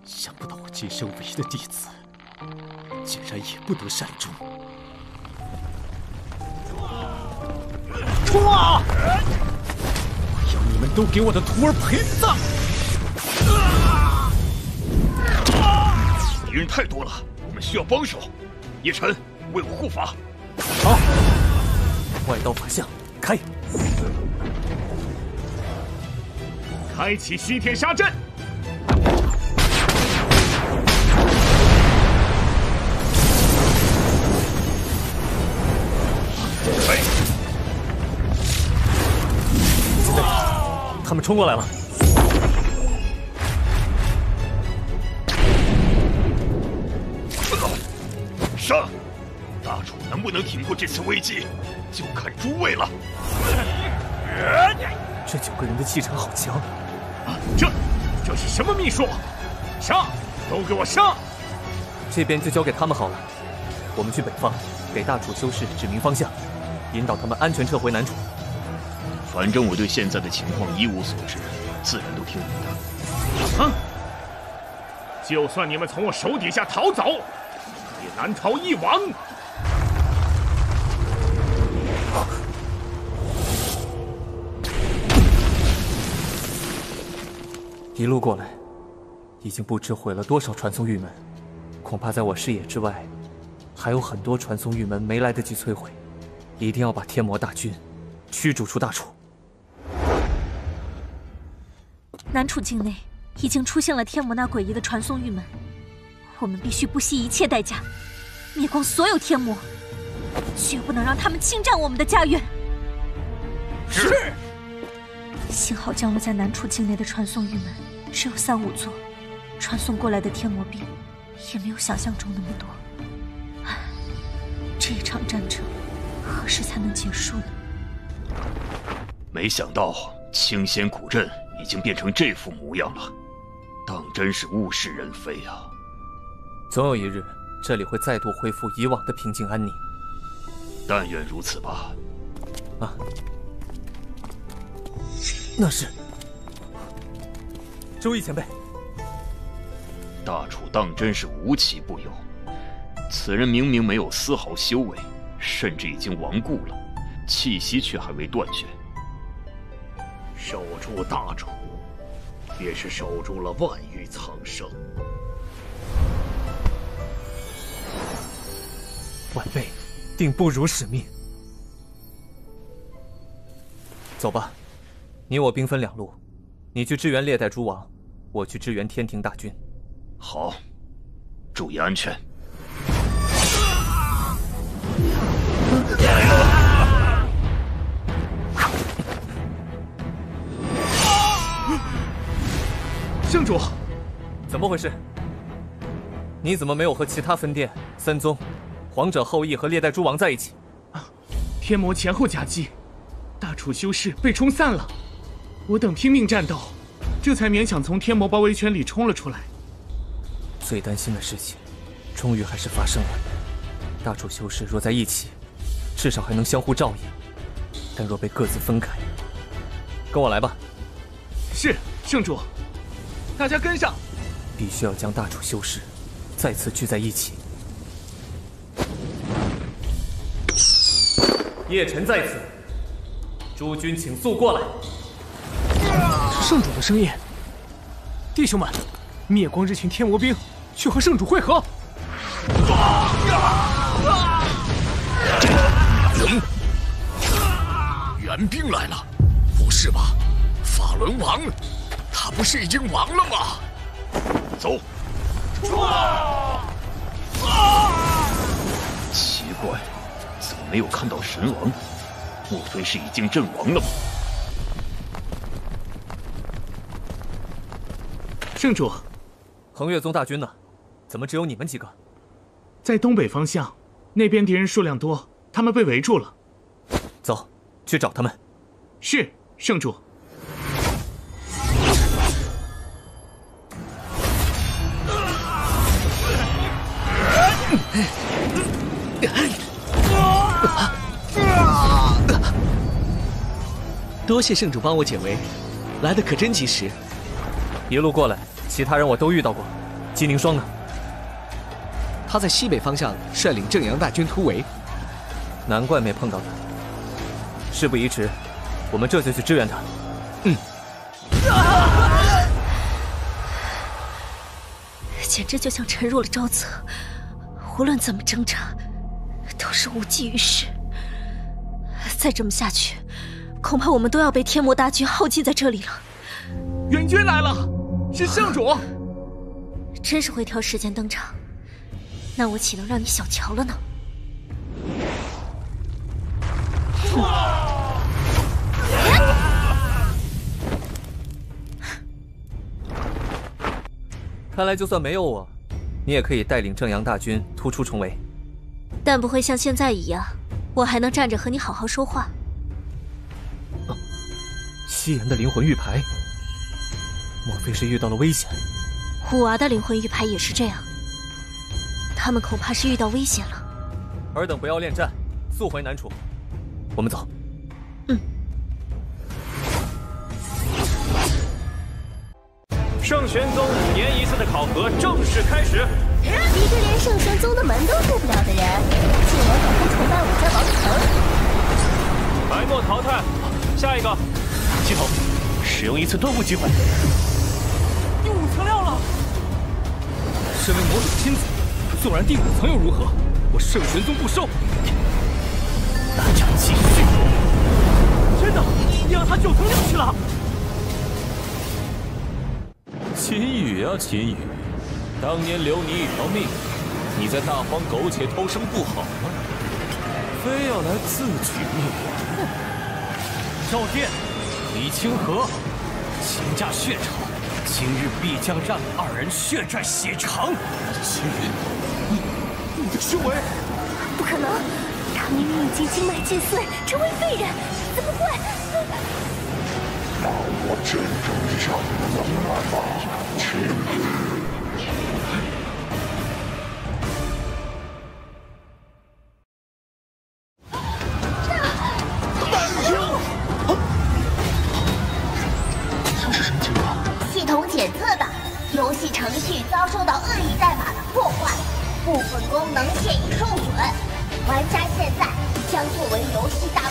想不到我今生唯一的弟子，竟然也不得善终。冲啊！我要你们都给我的徒儿陪葬！ 敌人太多了，我们需要帮手。叶晨，为我护法。 好，外道法相，开！ 开启西天杀阵。 他们冲过来了！ 上！大楚能不能挺过这次危机，就看诸位了。 这9个人的气场好强！ 啊，这是什么秘术？上！都给我上！ 这边就交给他们好了。我们去北方，给大楚修士指明方向，引导他们安全撤回南楚。 反正我对现在的情况一无所知，自然都听你的。啊！就算你们从我手底下逃走，也难逃一亡。 一路过来，已经不知毁了多少传送玉门，恐怕在我视野之外，还有很多传送玉门没来得及摧毁。一定要把天魔大军驱逐出大楚。 南楚境内已经出现了天魔那诡异的传送玉门，我们必须不惜一切代价灭光所有天魔，绝不能让他们侵占我们的家园。 是。 幸好降落在南楚境内的传送玉门只有3、5座，传送过来的天魔兵也没有想象中那么多。唉，这一场战争何时才能结束呢？ 没想到清仙古镇 已经变成这副模样了，当真是物是人非啊！ 总有一日，这里会再度恢复以往的平静安宁。 但愿如此吧。 啊，那是周易前辈。 大楚当真是无奇不有，此人明明没有丝毫修为，甚至已经亡故了，气息却还未断绝。 守住大楚，也是守住了万域苍生。 晚辈定不辱使命。走吧，你我兵分2路，你去支援列代诸王，我去支援天庭大军。 好，注意安全。 圣主，怎么回事？你怎么没有和其他分殿、三宗、皇者后裔和列代诸王在一起？ 天魔前后夹击，大楚修士被冲散了。我等拼命战斗，这才勉强从天魔包围圈里冲了出来。 最担心的事情，终于还是发生了。大楚修士若在一起，至少还能相互照应；但若被各自分开，跟我来吧。 是，圣主。 大家跟上！ 必须要将大楚修士再次聚在一起。叶晨在此，诸君请速过来。 是圣主的声音。弟兄们，灭光这群天魔兵，去和圣主会合。 援兵来了，不是吧？法轮王。 他不是已经亡了吗？ 走！奇怪，怎么没有看到神王？莫非是已经阵亡了吗？ 圣主， 恒岳宗大军呢？怎么只有你们几个？ 在东北方向，那边敌人数量多，他们被围住了。 走，去找他们。 是，圣主。 多谢圣主帮我解围，来的可真及时。 一路过来，其他人我都遇到过， 姬凝霜呢？ 他在西北方向率领正阳大军突围， 难怪没碰到他。事不宜迟，我们这就去支援他。 简直就像沉入了沼泽，无论怎么挣扎，都是无济于事。再这么下去，恐怕我们都要被天魔大军耗尽在这里了。 援军来了，是圣主。 真是会挑时间登场，那我岂能让你小瞧了呢？ 看来就算没有我，你也可以带领正阳大军突出重围， 但不会像现在一样，我还能站着和你好好说话。 西人的灵魂玉牌，莫非是遇到了危险？ 虎娃的灵魂玉牌也是这样，他们恐怕是遇到危险了。 尔等不要恋战，速回南楚。我们走。 圣玄宗5年一次的考核正式开始。 一个连圣玄宗的门都入不了的人，竟然敢不崇拜我家王腾！ 白墨淘汰，下一个。 系统，使用一次顿悟机会。 第5层料了。身为魔主亲子，纵然第5层又如何？我圣玄宗不收。 大战继续。 真的，你让他9层料去了。 秦羽啊，秦羽，当年留你一条命，你在大荒苟且偷生不好吗？非要来自取灭亡？ 赵天，李清河，秦家血仇，今日必将让2人血债血偿。 秦羽，你的修为， 不可能，他明明已经经脉尽碎，成为废人，怎么会？ 让我真正上能来吧，秦羽。 系统检测到，游戏程序遭受到恶意代码的破坏，部分功能现已受损。玩家现在将作为游戏大